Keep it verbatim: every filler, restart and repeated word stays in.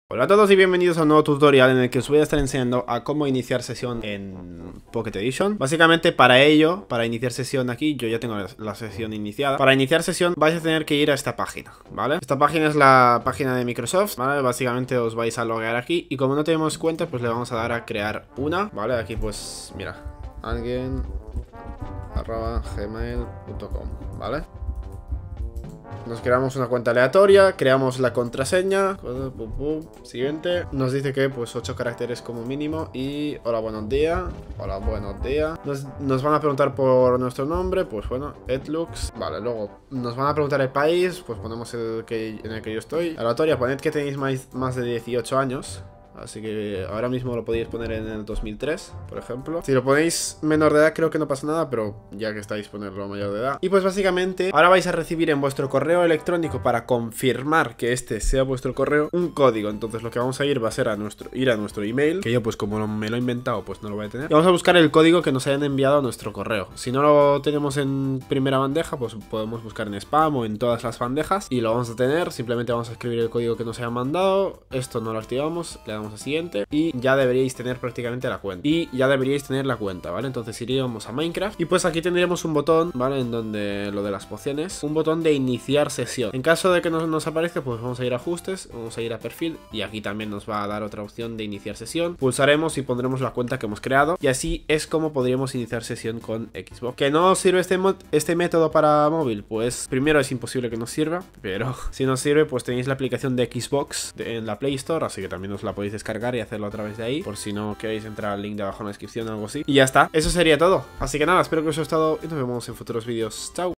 Hola a todos y bienvenidos a un nuevo tutorial en el que os voy a estar enseñando a cómo iniciar sesión en Pocket Edition. Básicamente para ello, para iniciar sesión aquí, yo ya tengo la sesión iniciada. Para iniciar sesión vais a tener que ir a esta página, ¿vale? Esta página es la página de Microsoft, ¿vale? Básicamente os vais a loguear aquí y como no tenemos cuenta, pues le vamos a dar a crear una, ¿vale? Aquí pues, mira, alguien arroba gmail punto com, ¿vale? Nos creamos una cuenta aleatoria, creamos la contraseña, siguiente, nos dice que pues ocho caracteres como mínimo y hola buenos días, hola buenos días, nos, nos van a preguntar por nuestro nombre, pues bueno, Edlux, vale, luego nos van a preguntar el país, pues ponemos el que, en el que yo estoy, aleatoria, poned que tenéis más, más de dieciocho años. Así que ahora mismo lo podéis poner en el dos mil tres, por ejemplo. Si lo ponéis menor de edad creo que no pasa nada, pero ya que estáis ponerlo mayor de edad. Y pues básicamente ahora vais a recibir en vuestro correo electrónico, para confirmar que este sea vuestro correo, un código. Entonces lo que vamos a ir va a ser a nuestro, ir a nuestro email, que yo pues como me lo he inventado pues no lo voy a tener. Y vamos a buscar el código que nos hayan enviado a nuestro correo. Si no lo tenemos en primera bandeja, pues podemos buscar en spam o en todas las bandejas y lo vamos a tener. Simplemente vamos a escribir el código que nos hayan mandado. Esto no lo activamos, le damos a siguiente y ya deberíais tener prácticamente la cuenta y ya deberíais tener la cuenta, ¿vale? Entonces iríamos a Minecraft y pues aquí tendríamos un botón, ¿vale? En donde lo de las pociones, un botón de iniciar sesión. En caso de que no nos aparezca, pues vamos a ir a ajustes, vamos a ir a perfil y aquí también nos va a dar otra opción de iniciar sesión. Pulsaremos y pondremos la cuenta que hemos creado y así es como podríamos iniciar sesión con Xbox. ¿Que no sirve este, este método para móvil? Pues primero es imposible que nos sirva, pero si nos sirve pues tenéis la aplicación de Xbox de, en la Play Store, así que también os la podéis descargar y hacerlo a través de ahí, por si no queréis entrar al link de abajo en la descripción o algo así. Y ya está, eso sería todo. Así que nada, espero que os haya gustado y nos vemos en futuros vídeos. Chao.